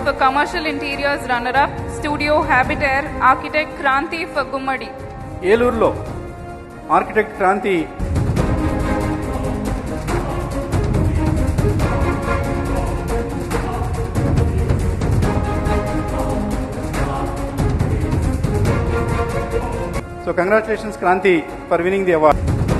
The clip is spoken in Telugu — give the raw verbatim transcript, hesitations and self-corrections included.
for Commercial Interiors runner-up, Studio Habitaire, Architect Kranti for GUMMADI. ఏలూరులో architect Kranti So congratulations Kranti for winning the award.